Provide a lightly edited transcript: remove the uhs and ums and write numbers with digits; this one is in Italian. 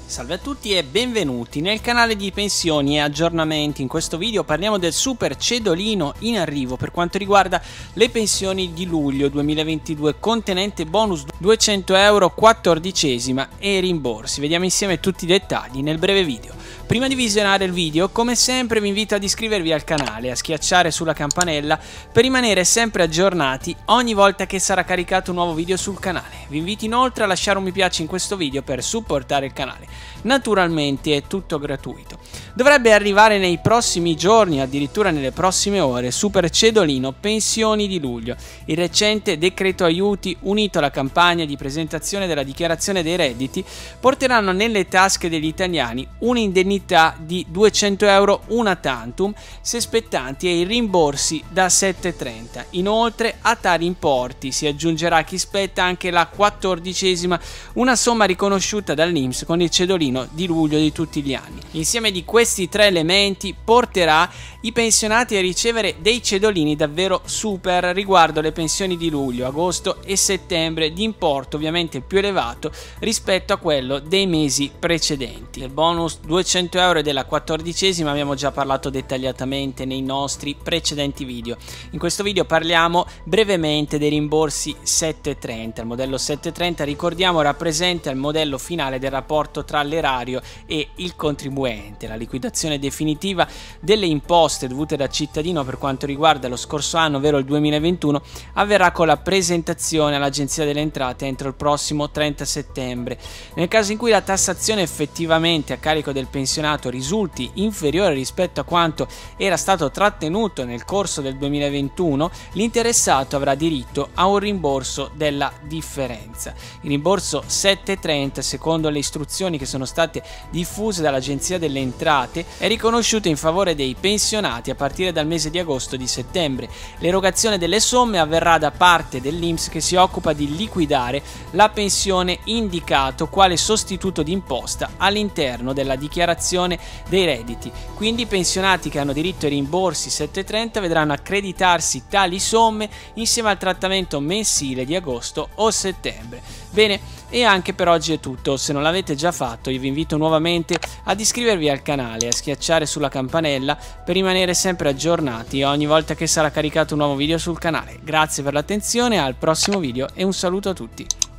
Salve a tutti e benvenuti nel canale di pensioni e aggiornamenti. In questo video parliamo del super cedolino in arrivo per quanto riguarda le pensioni di luglio 2022 contenente bonus 200 euro 14esima e rimborsi. Vediamo insieme tutti i dettagli nel breve video. Prima di visionare il video, come sempre vi invito ad iscrivervi al canale e a schiacciare sulla campanella per rimanere sempre aggiornati ogni volta che sarà caricato un nuovo video sul canale. Vi invito inoltre a lasciare un mi piace in questo video per supportare il canale. Naturalmente è tutto gratuito. Dovrebbe arrivare nei prossimi giorni, addirittura nelle prossime ore, super cedolino pensioni di luglio. Il recente decreto aiuti unito alla campagna di presentazione della dichiarazione dei redditi porteranno nelle tasche degli italiani un'indennità di 200 euro una tantum se spettanti ai rimborsi da 7,30. Inoltre a tali importi si aggiungerà a chi spetta anche la 14esima, una somma riconosciuta dall'INPS con il cedolino di luglio di tutti gli anni. L'insieme di questi tre elementi porterà i pensionati a ricevere dei cedolini davvero super riguardo le pensioni di luglio, agosto e settembre, di importo ovviamente più elevato rispetto a quello dei mesi precedenti. Del bonus 200 euro e della 14esima abbiamo già parlato dettagliatamente nei nostri precedenti video. In questo video parliamo brevemente dei rimborsi 730. Il modello 730, ricordiamo, rappresenta il modello finale del rapporto tra l'erario e il contribuente. La liquidazione definitiva delle imposte dovute da cittadino per quanto riguarda lo scorso anno, ovvero il 2021, avverrà con la presentazione all'Agenzia delle Entrate entro il prossimo 30 settembre. Nel caso in cui la tassazione effettivamente a carico del pensionato risulti inferiore rispetto a quanto era stato trattenuto nel corso del 2021, l'interessato avrà diritto a un rimborso della differenza. Il rimborso 730, secondo le istruzioni che sono state diffuse dall'Agenzia delle Entrate, è riconosciuto in favore dei pensionati a partire dal mese di agosto di settembre. L'erogazione delle somme avverrà da parte dell'INPS, che si occupa di liquidare la pensione indicato quale sostituto d'imposta all'interno della dichiarazione dei redditi. Quindi i pensionati che hanno diritto ai rimborsi 730 vedranno accreditarsi tali somme insieme al trattamento mensile di agosto o settembre. Bene, e anche per oggi è tutto. Se non l'avete già fatto, io vi invito nuovamente ad iscrivervi al canale e a schiacciare sulla campanella per rimanere sempre aggiornati ogni volta che sarà caricato un nuovo video sul canale. Grazie per l'attenzione, al prossimo video e un saluto a tutti.